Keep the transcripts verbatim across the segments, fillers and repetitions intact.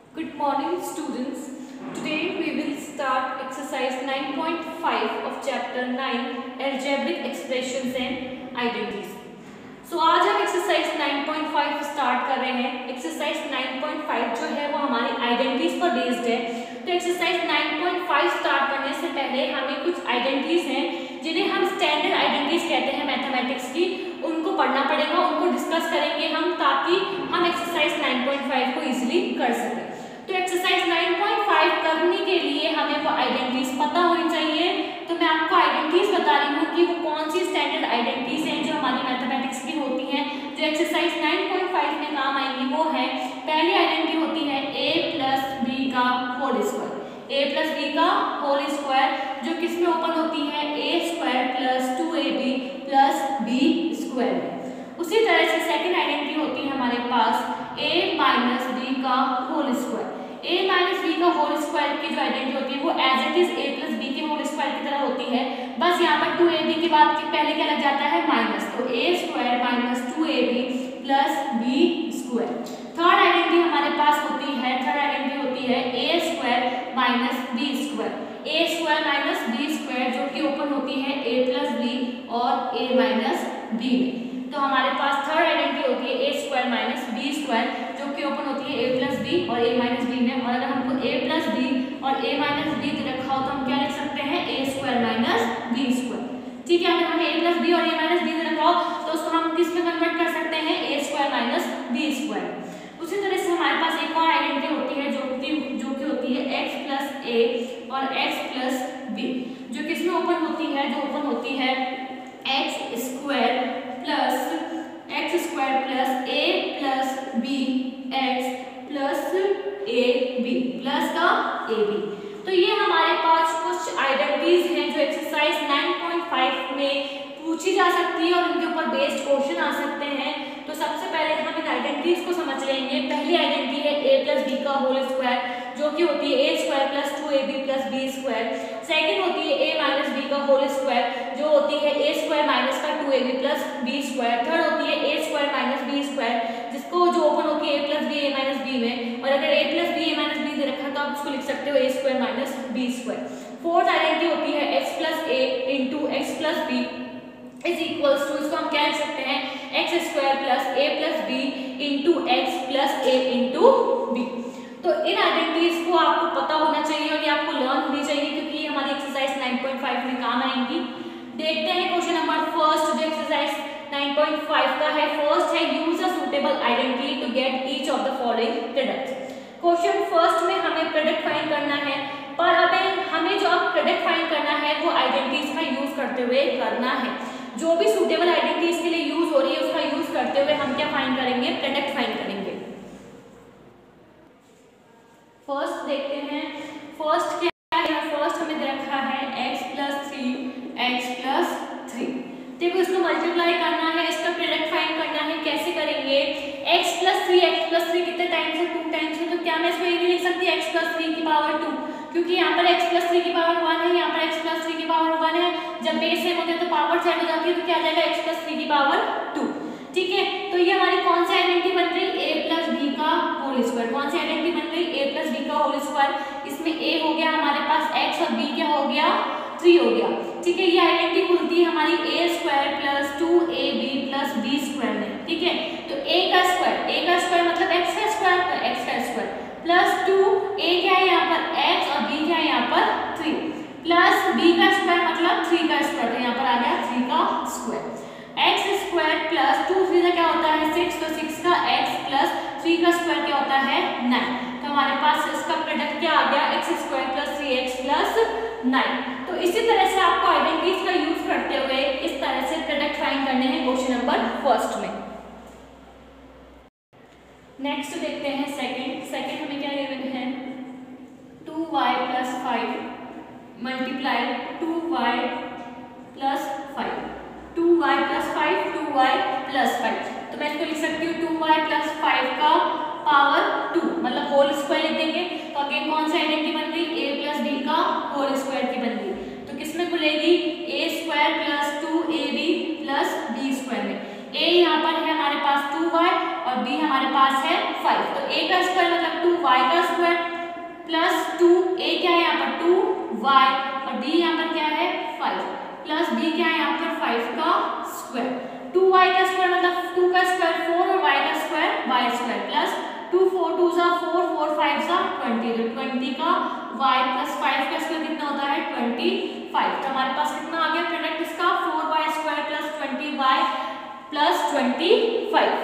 Good morning students. Today we will start exercise nine point five of chapter nine algebraic expressions and identities. So आज हम exercise nine point five start कर रहे हैं. Exercise nine point five जो है वो हमारी identities पर based है. तो exercise nine point five start करने से पहले हमें कुछ identities हैं जिन्हें हम standard identities कहते हैं mathematics की, उनको पढ़ना पड़ेगा, उनको डिस्कस करेंगे हम ताकि हम एक्सरसाइज nine point five को इजीली कर सकें. तो एक्सरसाइज nine point five करने के लिए हमें वो आइडेंटिटीज पता होनी चाहिए. तो मैं आपको आइडेंटिटीज बता रही हूँ कि वो कौन सी स्टैंडर्ड आइडेंटिटीज हैं जो हमारी मैथमेटिक्स की होती हैं, जो एक्सरसाइज nine point five में काम आएंगी. वो है, पहली आइडेंटिटी होती है a प्लस बी का whole square. a plus b का होल स्क्वायर जो किसमें ओपन होती है, a square plus two a b plus b square. उसी तरह से सेकंड आइडेंटिटी होती है हमारे पास a माइनस बी का whole square. a minus b का होल स्क्वायर की जो आइडेंटिटी होती है वो as it is a plus b के होल स्क्वायर की तरह होती है, बस यहाँ पर टू ए बी के बाद के पहले क्या लग जाता है, माइनस. तो a square minus two a b plus b square. Third identity हमारे पास होती है, थर्ड आइडेंटिटी होती है a square minus b square. a square minus b square जो कि ओपन होती है a प्लस बी और a माइनस बी में. तो हमारे पास थर्ड आइडेंटिटी होती है a square minus b square जो कि ओपन होती है a प्लस बी और a माइनस बी में. और अगर हमको a प्लस बी और a माइनस बी दे रखा हो तो हम क्या लिख सकते हैं, a square minus b square. ठीक है, अगर हमें a प्लस बी और a माइनस बी दे रखा हो तो उसको हम किस में कन्वर्ट कर सकते हैं, a square minus b square. उसी तरह से हमारे पास एक और आइडेंटिटी होती है जो कि जो कि होती है x प्लस ए और x प्लस बी जो किसमें ओपन होती है, जो ओपन होती है x square plus x square plus a plus b x plus a b plus का ए बी. तो ये हमारे पास कुछ आइडेंटिटीज हैं जो एक्सरसाइज nine point five में पूछी जा सकती है और उनके ऊपर बेस्ड क्वेश्चन आ सकते हैं. तो सबसे पहले हम इन आइडेंटिटीज को समझ लेंगे. पहली आइडेंटिटी है a प्लस बी का होल स्क्वायर जो कि होती है a square plus two a b plus b square. Second होती है a माइनस बी का होल स्क्वायर जो होती है a स्क्वायर माइनस का two a b plus b square. Third होती है a square minus b square जिसको जो ओपन होती है a plus b a minus b में. और अगर a plus b a minus b दे रखा तो आप उसको लिख सकते हो a square minus b square. Fourth identity होती है x plus a into x plus b is equals to, इसको हम क्या लिख सकते हैं, x square plus a plus b into x plus a into b. तो इन आइडेंटिटीज को आपको पता होना चाहिए और ये आपको लर्न होनी चाहिए क्योंकि ये हमारी एक्सरसाइज nine point five में काम आएंगी. देखते हैं क्वेश्चन नंबर फर्स्ट जो एक्सरसाइज nine point five का है. फर्स्ट है use a suitable identity to get each of the following products. Question first में हमें प्रोडक्ट फाइंड करना है, पर अब हमें जो अब प्रोडक्ट फाइंड करना है वो आइडेंटिटीज का यूज करते हुए करना है. जो भी सूटेबल आइडेंटिटीज के लिए यूज हो रही है उसका यूज करते हुए हम क्या फाइंड करेंगे, प्रोडक्ट फाइंड करेंगे. फर्स्ट देखते हैं, फर्स्ट क्या है, फर्स्ट हमें दे रखा है x plus three x plus three. देखो इसको मल्टीप्लाई करना है, इसका प्रोडक्ट फाइंड करना है. कैसे करेंगे, x plus three x plus three कितने टाइम्स है, टू टाइम्स है. तो क्या मैं इसको ये नहीं लिख सकती x प्लस थ्री की पावर टू, क्योंकि यहाँ पर x प्लस थ्री की पावर वन है, यहाँ पर x प्लस थ्री की पावर वन है. जब बेस सेम होते हैं तो पावर सेट हो जाती है, तो क्या आ जाएगा x प्लस थ्री की पावर टू. ठीक है, तो ये हमारी कौन सी आइडेंटिटी बन रही, a प्लस बी का होल स्क्वायर. कौन सी आइडेंटिटी बन रही, a प्लस बी का होल स्क्वायर. इसमें a हो गया हमारे पास x और b क्या हो गया, थ्री हो गया. ठीक है, ये आइडेंटिटी खुलती है हमारी a square plus two a b plus b square में. ठीक है, तो a का स्क्वायर, a का स्क्वायर मतलब x का स्क्वायर, तो x का स्क्वायर प्लस टू a क्या है यहाँ पर x और b क्या है यहाँ पर थ्री प्लस b का स्क्वायर मतलब थ्री का स्क्वायर, तो यहाँ पर आ गया थ्री का square. X square plus two three का क्या होता है सिक्स, तो सिक्स का x प्लस थ्री का स्क्वायर क्या होता है नाइन. तो हमारे पास इसका प्रोडक्ट क्या आ गया, x square plus three x plus nine. तो इसी तरह से आपको आइडेंटिटीज का यूज करते हुए इस तरह से प्रोडक्ट फाइंड करने हैं क्वेश्चन नंबर फर्स्ट में. नेक्स्ट देखते हैं सेकंड. सेकंड हमें क्या गिवन है, two y plus five multiply two y plus five. Two y plus five, two y plus five. तो मैं इसको लिख सकती हूँ टू वाई प्लस फाइव का पावर टू मतलब होल स्क्वायर लिख देंगे. तो अगेन कौन सी आइडेंटिटी बन गई, a प्लस बी का होल स्क्वायर की बन गई. तो किसमें खुलेगी, a square plus two a b plus b square में. a यहाँ पर है हमारे पास टू वाई और b हमारे पास है फाइव. तो a का स्क्वायर मतलब टू वाई का स्क्वायर प्लस टू, ए क्या है यहाँ पर टू वाई और डी यहाँ पर क्या है फाइव, प्लस बी क्या है यहाँ पर फाइव का स्क्वायर, टू वाई का स्क्वायर मतलब टू का स्क्वायर फोर और वाई का square y square, plus two four two सा फोर, फोर फाइव सा ट्वेंटी, तो ट्वेंटी का वाई प्लस फाइव का स्क्वायर कितना होता है ट्वेंटी फाइव। तो हमारे पास कितना आ गया प्रोडक्ट इसका four y square plus twenty y plus twenty five.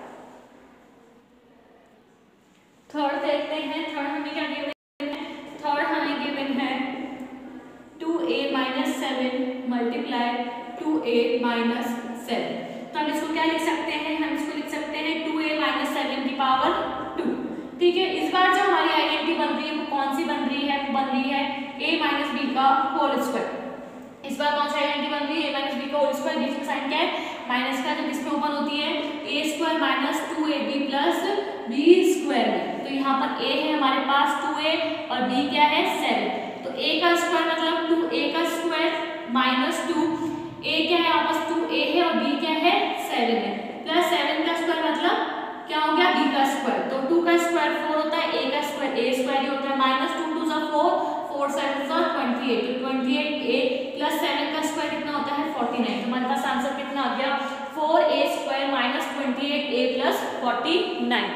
Third देखते हैं, थर्ड हमें क्या गिवन है, थर्ड हमें गिवन है two a minus seven multiply two a minus seven. तो हम इसको क्या लिख सकते हैं, हम इसको लिख सकते हैं टू ए माइनस सेवन की पावर टू। ठीक है, इस बार जो हमारी आइडेंटिटी बन रही है वो कौन सी बन रही है, वो बन रही है a माइनस बी का होल स्क्वायर। इस बार कौन सी आइडेंटिटी बन रही है a माइनस बी का होल स्क्वायर, बीच में साइन क्या है माइनस का, जो किस में ओपन होती है a square minus two a b plus b square में। तो यहाँ पर a है हमारे पास टू ए और b क्या है सेवन, तो a का स्क्वायर मतलब टू ए का स्क्वायर माइनस टू, a क्या है आपस टू ए है और b क्या है सेवन है, प्लस सेवन का स्क्वायर मतलब क्या हो गया b का स्क्वायर, तो टू का स्क्वायर फोर होता है, a का स्क्वायर a स्क्वायर ही होता है, माइनस टू टू सा फोर, फोर सेवन सा ट्वेंटी एट, तो twenty eight a plus seven का स्क्वायर कितना होता है फोर्टी नाइन। तो हमारे पास आंसर कितना आ गया four a square minus twenty eight a plus forty nine.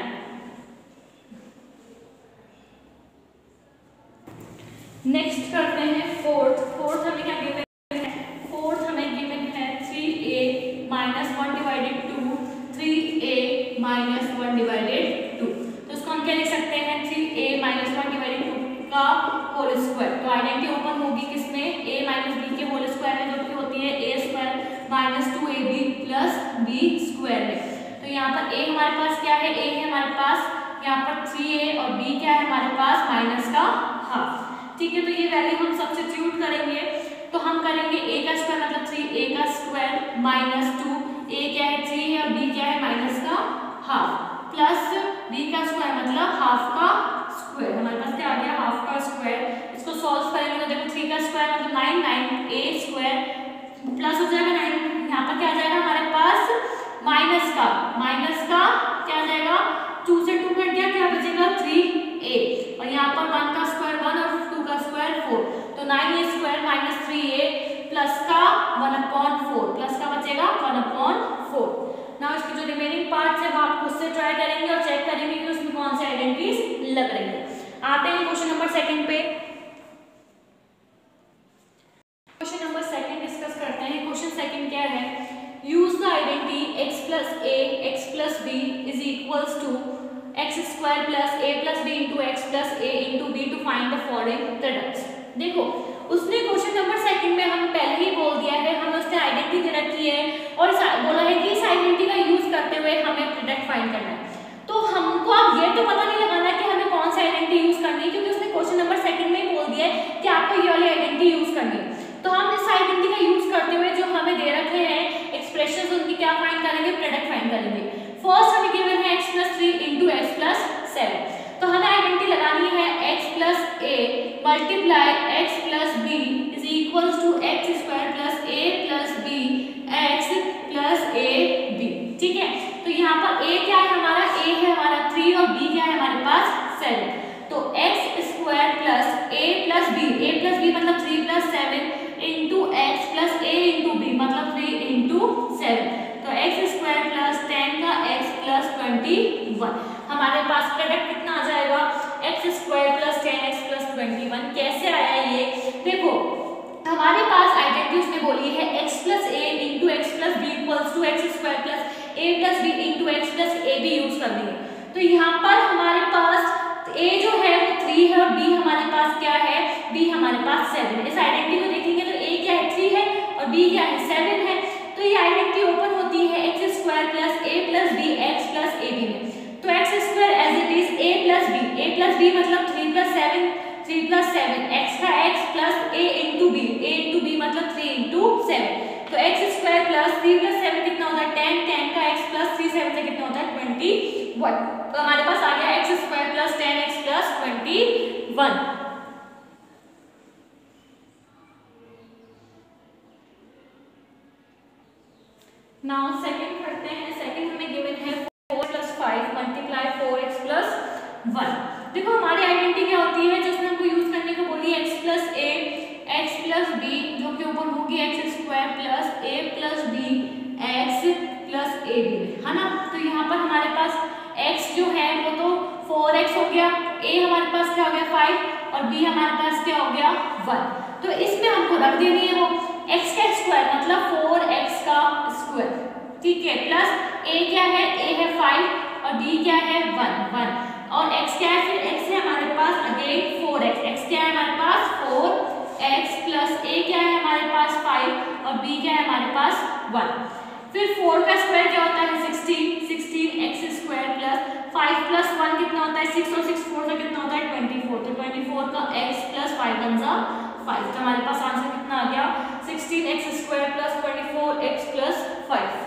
Next करते हैं फोर्थ, फोर्थ हमें क्या गिवन है, फोर्थ हमें गिवन है three a minus one divided two, three a minus one divided two. तो इसको हम क्या लिख सकते हैं three a minus one divided two का होल स्क्वायर। तो आइडेंटिटी ओपन होगी किसमें a माइनस बी के होल स्क्वायर में, जो कि होती है a square minus two a b plus b square में। तो यहाँ पर a हमारे पास क्या है, a है हमारे पास यहाँ पर थ्री ए और b क्या है हमारे पास माइनस का हाफ। ठीक है, तो ये वैल्यू हम सब्स्टिट्यूट करेंगे, तो हम करेंगे a का स्क्वायर मतलब थ्री ए का स्क्वायर माइनस टू, a क्या है थ्री है और b क्या है माइनस का हाफ, प्लस b का स्क्वायर मतलब हाफ का स्क्वायर। हमारे पास क्या आ गया हाफ का स्क्वायर। इसको सॉल्व करेंगे तो देखो थ्री का स्क्वायर मतलब nine, nine a square plus हो जाएगा नाइन, यहाँ पर क्या आ जाएगा हमारे पास माइनस का, माइनस का क्या आ जाएगा टू से टू कट गया, क्या बचेगा थ्री ए और यहाँ पर वन का स्क्वायर वन और टू का स्क्वायर फोर, तो nine a square minus three a plus का वन अपॉन फोर, प्लस का बचेगा वन अपॉन फोर। ना इसकी जो रिमेनिंग पार्ट्स है वो आप खुद से ट्राई करेंगे और चेक करेंगे कि उसमें कौन से आइडेंटिटीज लग रही है। आते हैं क्वेश्चन नंबर सेकंड पे। क्वेश्चन नंबर सेकंड डिस्कस करते हैं। क्वेश्चन सेकंड क्या है, use the identity x plus a x plus b is equals to x square plus a plus b into x plus a into b to find the following products. देखो उसने question number second में हम पहले ही बोल दिया है, हमें उसने आइडेंटिटी दे रखी है और बोला है कि इस आइडेंटिटी का यूज करते हुए हमें प्रोडक्ट फाइंड करना है। तो हमको अब ये तो पता नहीं लगाना कि हमें कौन सी आइडेंटिटी यूज करनी है, क्योंकि उसने क्वेश्चन नंबर सेकंड में ही बोल दिया है कि आपको ये वाली आइडेंटिटी यूज करनी है। तो हम इस आइडेंटिटी का यूज करते हुए जो हमें दे रखे हैं एक्सप्रेशंस उनकी क्या फाइंड करेंगे, प्रोडक्ट फाइंड करेंगे। फर्स्ट हमें गिवन है x plus three into x plus seven, तो हमें आइडेंटिटी लगानी है x plus a multiply x plus b is equals to x square plus a plus b x plus a b. ठीक है, तो यहाँ पर a क्या है हमारा, a है हमारा थ्री और b क्या है हमारे पास सेवन, तो x square plus a plus b, a plus b मतलब three plus seven into x plus a into b मतलब थ्री इंटू सेवन, तो एक्स स्क्वायर प्लस टेन का एक्स प्लस ट्वेंटी वन। हमारे पास प्रोडक्ट कितना आ जाएगा x square plus ten x plus twenty one. कैसे आया ये, देखो हमारे पास आइडेंटिटी उसने बोली है x plus a into x plus b equals to x square plus a plus b into x plus a b use कर देंगे। तो यहाँ पर हमारे पास a जो है वो थ्री है और b हमारे पास क्या है, b हमारे पास सेवन है। इस आइडेंटिटी को देखेंगे तो a क्या है थ्री है और b क्या है सेवन है, तो ये आइडेंटिटी ओपन होती है x square plus a plus b x plus a b में। तो x square as it is a plus b, a plus b मतलब three plus seven, three plus seven x का x plus a into b, a into b मतलब three into seven, तो x square plus three plus seven कितना होता है ten, ten का x plus three seven से कितना होता है ट्वेंटी वन। तो हमारे पास आ गया x square plus ten x plus twenty one. Now second पढ़ते हैं। सेकंड हमें गिवन है four plus five multiply four x plus one. देखो हमारी आइडेंटिटी क्या होती है जो उसने हमको यूज करने को बोली, x plus a x plus b जो कि ऊपर होगी x square plus a plus b x plus a b, है ना। तो यहाँ पर हमारे पास x जो है वो तो फोर एक्स हो गया, a हमारे पास क्या हो गया फाइव और b हमारे पास क्या हो गया वन। तो इसमें हमको रख देनी है वो x का स्क्वायर मतलब फोर एक्स का स्क्वायर, ठीक है, प्लस a क्या है, a है फाइव और b क्या है वन वन और x क्या है, फिर x है हमारे पास अगेन फोर एक्स, x क्या है हमारे पास फोर एक्स प्लस a क्या है हमारे पास फाइव और b क्या है हमारे पास वन। फिर फोर का स्क्वायर क्या होता है sixteen, sixteen x square plus five plus one कितना होता है सिक्स और सिक्स फोर का कितना होता है ट्वेंटी फोर, तो ट्वेंटी फोर का x प्लस फाइव वन जा फाइव, तो हमारे पास आंसर कितना आ गया sixteen x square plus twenty four x plus five.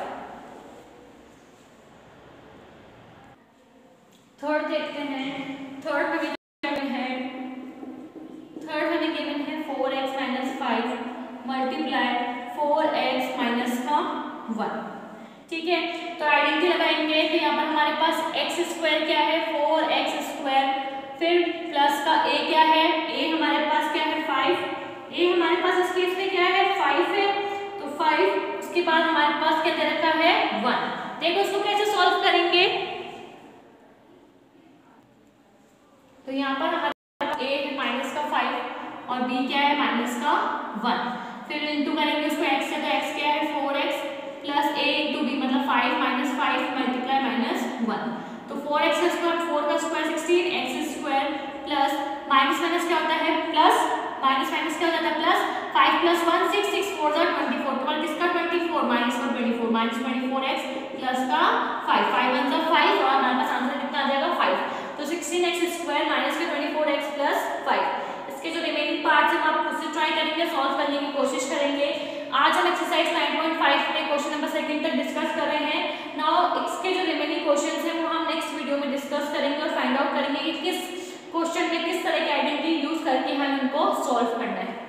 Third देखते हैं, थर्ड हमें गिवन है, थर्ड हमें गिवन है four x minus five multiply four x minus का वन, ठीक है। तो आइडेंटिटी लगाएंगे तो यहाँ पर हमारे पास एक्स स्क्वायर क्या है फोर एक्स स्क्वायर, फिर प्लस का a क्या है, a हमारे पास क्या है फाइव, a हमारे पास इस केस में क्या है फाइव है, तो फाइव उसके बाद हमारे पास क्या दे रखा है वन। देखो इसको कैसे सॉल्व करेंगे, तो यहाँ पर हमारे पास a है माइनस का फाइव और b क्या है माइनस का वन, फिर इंटू करेंगे उसको x से, तो x क्या है four x plus a into b मतलब five minus five multiply minus one, तो फोर एक्स का स्क्वायर फोर का square sixteen x square plus minus minus क्या होता है प्लस, माइनस माइनस क्या हो जाता है plus, five plus one six, six four जा ट्वेंटी फोर, तो किसका ट्वेंटी फोर माइनस का twenty four minus twenty four x plus का फाइव, फाइव वन जा फाइव और हमारे पास आंसर कितना आ जाएगा फाइव, तो सिक्सटीन एक्स स्क्वायर माइनस का twenty four x plus five. इसके जो रिमेनिंग पार्ट्स हैं हम खुद से ट्राई करेंगे, सॉल्व करने की कोशिश करेंगे। आज हम एक्सरसाइज नाइन पॉइंट फाइव में क्वेश्चन नंबर सेकंड तक डिस्कस कर रहे हैं। नाउ इसके जो रिमेनिंग क्वेश्चंस हैं वो हम नेक्स्ट वीडियो में डिस्कस करेंगे और फाइंड आउट करेंगे कि किस क्वेश्चन में किस तरह की आइडेंटिटी यूज करके हम इनको सॉल्व करना है।